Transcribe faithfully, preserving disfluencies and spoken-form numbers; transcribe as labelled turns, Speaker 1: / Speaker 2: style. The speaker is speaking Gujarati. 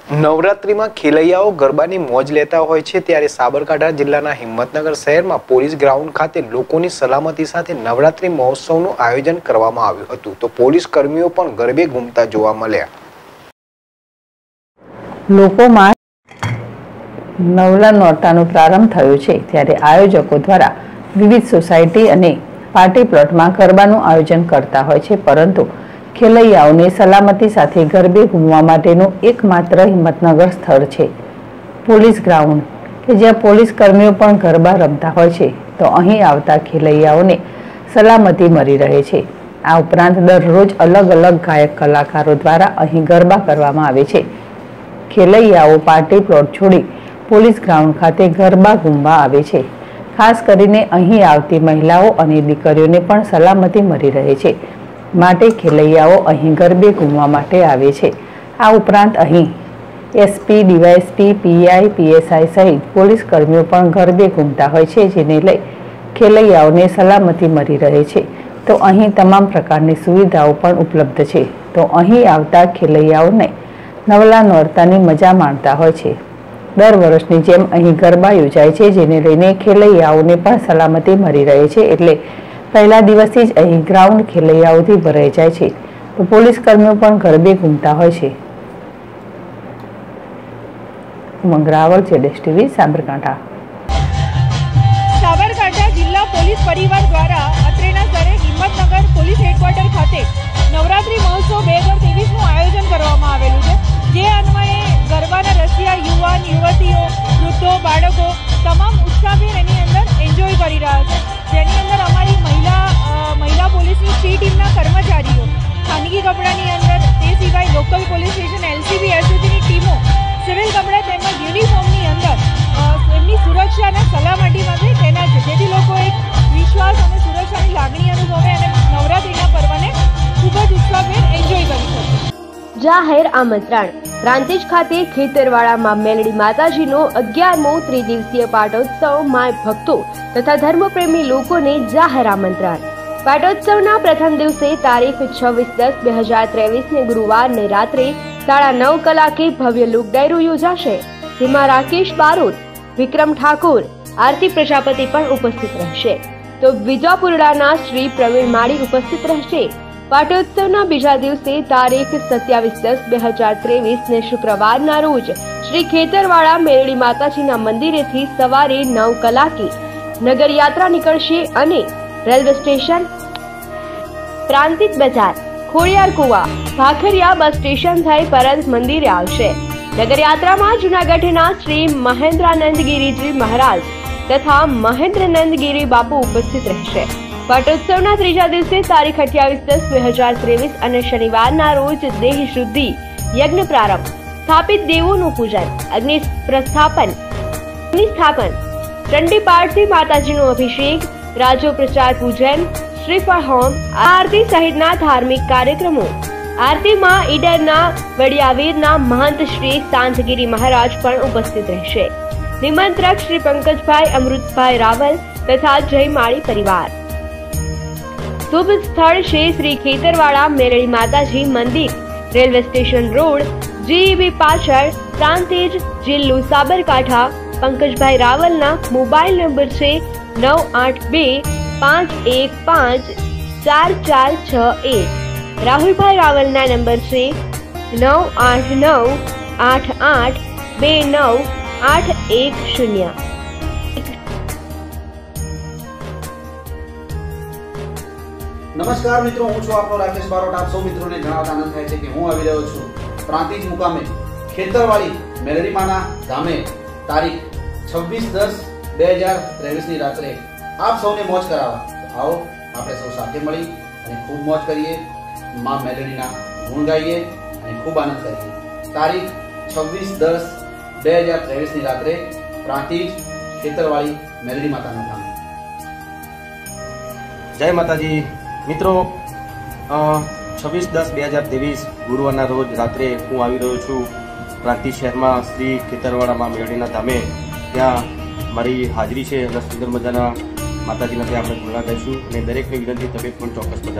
Speaker 1: નવરાત્રીમાં ખેલૈયાઓ ગરબાની મોજ લેતા હોય છે ત્યારે સાબરકાંઠા જિલ્લાના હિંમતનગર શહેરમાં પોલીસ ગ્રાઉન્ડ ખાતે લોકોની સલામતી સાથે નવરાત્રી મહોત્સવનું આયોજન કરવામાં આવ્યું હતું તો પોલીસ કર્મીઓ પણ ગરબે ઘૂમતા જોવા મળ્યા।
Speaker 2: લોકોમાં નવલા નોરતાનો પ્રારંભ થયો છે ત્યારે આયોજકો દ્વારા વિવિધ સોસાયટી અને પાર્ટી પ્લોટમાં ગરબાનું આયોજન કરતા હોય છે, પરંતુ ખેલૈયાઓને સલામતી સાથે ગરબે ઘૂમવા માટેનું એકમાત્ર હિંમતનગર સ્થળ છે પોલીસ ગ્રાઉન્ડ કે જ્યાં પોલીસ કર્મીઓ પણ ગરબા રમતા હોય છે તો અહીં આવતા ખેલૈયાઓને સલામતી મળી રહે છે। આ ઉપરાંત દરરોજ અલગ અલગ ગાયક કલાકારો દ્વારા અહીં ગરબા કરવામાં આવે છે। ખેલૈયાઓ પાર્ટી પ્લોટ છોડી પોલીસ ગ્રાઉન્ડ ખાતે ગરબા ઘૂમવા આવે છે। ખાસ કરીને અહીં આવતી મહિલાઓ અને દીકરીઓને પણ સલામતી મળી રહે છે, માટે ખેલૈયાઓ અહીં ગરબે ઘૂમવા માટે આવે છે। આ ઉપરાંત અહીં એસપી, ડીવાયએસપી, પીઆઈ, પીએસઆઈ સહિત પોલીસ કર્મીઓ પણ ગરબે ઘૂમતા હોય છે, જેને લઈ ખેલૈયાઓને સલામતી મળી રહે છે। તો અહીં તમામ પ્રકારની સુવિધાઓ પણ ઉપલબ્ધ છે, તો અહીં આવતા ખેલૈયાઓને નવલા નોરતાની મજા માણતા હોય છે। દર વર્ષની જેમ અહીં ગરબા યોજાય છે, જેને લઈને ખેલૈયાઓને પણ સલામતી મળી રહે છે, એટલે પહેલા દિવસથી જ અહીં ગ્રાઉન્ડ ખેલૈયાઓથી ભરાઈ જાય છે તો પોલીસ કર્મીઓ પણ ગરબે ઘૂમતા હોય છે। ઉમંગ રાવલ, જેડેશ ટીવી, સાબરકાંઠા।
Speaker 3: સાબરકાંઠા જિલ્લા પોલીસ પરિવાર દ્વારા અત્રેના સ્તરે હિંમતનગર પોલીસ હેડક્વાર્ટર ખાતે નવરાત્રી મહોત્સવ બે હજાર ત્રેવીસ નું આયોજન કરવામાં આવેલું છે, જે અન્વયે ગરબાના રસિયા યુવાન યુવતીઓ, વૃદ્ધો, બાળકો તમામ ઉત્સાહભેર એની અંદર એન્જોય કરી રહ્યા છે, જેની અંદર અમારી મહિલા મહિલા પોલીસની સી ટીમના કર્મચારીઓ, ખાનગી કપડાની અંદર તે સિવાય લોકલ પોલીસ સ્ટેશન, એલસીબી, એસઓજીની ટીમો સિવિલ કપડા તેમજ યુનિફોર્મની અંદર એમની સુરક્ષા અને સલામતી માટે તૈનાત છે, જેથી લોકો એક વિશ્વાસ અને સુરક્ષાની લાગણી અનુભવે અને નવરાત્રીના પર્વને ખૂબ જ ઉત્સાહભેર એન્જોય કરી શકે।
Speaker 4: જાહેર આમંત્રણ પ્રાંતિજ ખાતે ખેતરવાડામાં મેલડી માતાજીનો અગિયારમો ત્રિદિવસીય પાટોત્સવ માય ભક્તો તથા ધર્મપ્રેમી લોકોને જાહેર આમંત્રણ। પાટોત્સવના પ્રથમ દિવસે તારીખ છવ્વીસ દસ બે હજાર ત્રેવીસ ને ગુરુવારને રાત્રે સાડા નવ કલાકે ભવ્ય લોક ડાયરો યોજાશે, જેમાં રાકેશ બારોટ, વિક્રમ ઠાકોર, આરતી પ્રજાપતિ પણ ઉપસ્થિત રહેશે, તો વિજાપુરડાના શ્રી પ્રવીણ માળી ઉપસ્થિત રહેશે। પાટોત્સવના બીજા દિવસે તારીખ સત્યાવીસ દસ બે હજાર ત્રેવીસ ને શુક્રવારના રોજ શ્રી ખેતરવાડા મેરડી માતાજીના મંદિરેથી સવારે નવ કલાકે નગર યાત્રા નીકળશે અને રેલવે સ્ટેશન, પ્રાંતિજ બજાર, ખોડિયાર કુવા, ભાખરિયા બસ સ્ટેશન થઈ પરત મંદિરે આવશે। નગર યાત્રામાં જૂનાગઢના શ્રી મહેન્દ્રાનંદગીરીજી મહારાજ તથા મહેન્દ્રનંદગીરી બાપુ ઉપસ્થિત રહેશે। પાટોત્સવના ત્રીજા દિવસે તારીખ અઠ્યાવીસ દસ બે હજાર ત્રેવીસ અને શનિવારના રોજ દેહ શુદ્ધિ યજ્ઞ પ્રારંભ, સ્થાપિત દેવોનું પૂજન, અગ્નિ પ્રસ્થાપન, અગ્નિ સ્થાપન, ચંડી પાઠથી માતાજીનો અભિષેક, રાજો પ્રચાર પૂજન, શ્રીફળ હોમ, આરતી સહિતના ધાર્મિક કાર્યક્રમો। આરતીમાં ઈડરના વડિયાવીરના મહંત શ્રી શાંતગીરી મહારાજ પણ ઉપસ્થિત રહેશે। નિમંત્રક શ્રી પંકજભાઈ અમૃતભાઈ રાવલ તથા જય માળી પરિવાર। શુભ સ્થળ છે શ્રી ખેતરવાડા મેરડી માતાજી મંદિર, રેલવે સ્ટેશન રોડ, જીઈબી પાછળ, પ્રાંતિજ, જિલ્લો સાબરકાંઠા। પંકજભાઈ રાવલના મોબાઈલ નંબર છે નવ આઠ બે પાંચ એક પાંચ ચાર ચાર છ એક। રાહુલભાઈ રાવલના નંબર છે નવ આઠ નવ આઠ આઠ બે નવ આઠ એક શૂન્ય।
Speaker 5: નમસ્કાર મિત્રો, હું છું આપનો રાકેશ બારોટ। આપ સૌ મિત્રોને જણાવતા આનંદ થાય છે કે હું આવી રહ્યો છું પ્રાંતિજ મુકામે ખેતરવાડી મેલડી માના ધામે તારીખ છવ્વીસ દસ બે હજાર ત્રેવીસ ની રાત્રે આપ સૌને મોજ કરાવવા। આવો આપણે સૌ સાથે મળી અને ખૂબ મોજ કરીએ, માં મેલડીના ગુણ ગાઈએ અને ખૂબ આનંદ કરીએ। તારીખ છવ્વીસ દસ બે હજાર ત્રેવીસ ની રાત્રે પ્રાંતિજ ખેતરવાડી મેલડી માતાના ધામે।
Speaker 6: જય માતાજી મિત્રો, છવ્વીસ દસ બે હજાર ત્રેવીસ ગુરુવારના રોજ રાત્રે હું આવી રહ્યો છું પ્રાંતિજ શહેરમાં શ્રી ખેતરવાડામાં મેળડીના ધામે। ત્યાં મારી હાજરી છે અને સુંદર મજાના માતાજીના ત્યાં આપણે ગુણા ગાઈશું અને દરેકની વિનંતી તબિયત પણ ચોક્કસ